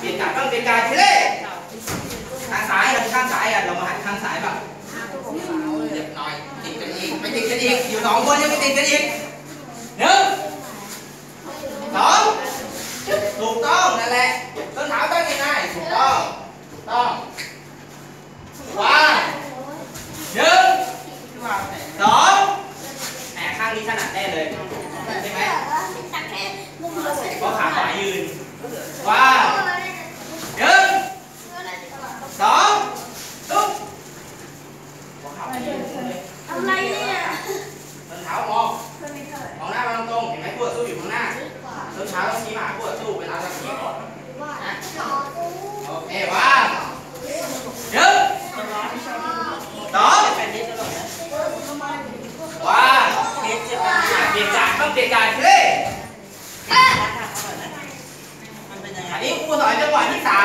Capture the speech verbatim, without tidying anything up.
ลี่ยนการบ้างเปลี่ยนการทีเล่ข้างซ้ายกันข้างซ้ายกันเรามาหันข้างซ้ายแบบเรียบหน่อยติดกันอีกไม่ติดกันอีกอยู่สองคนยังไม่ติดกันอีกหนึ่งสองถูกต้องนั่นแหละต้นเท้าตั้งง่ายๆถูกต้องต้องวางหนึ่งสองแหมข้างนี้ถนัดแน่เลยใช่ไหมเพราะขาขวายืนวางหนึ่งสองลุกอะไรเนี่ยต้นเท้ามองมองหน้ามาตรงๆเห็นไหมคู่ต่อสู้อยู่ข้างหน้าต้นเท้าต้องชี้มาคู่ต่อสู้เวลาจะชี้ก่อนโอเควางหนึ่งสองวางเปลี่ยนจากต้องเปลี่ยนการเลยอันนี้ครูสอนจังหวะที่สาม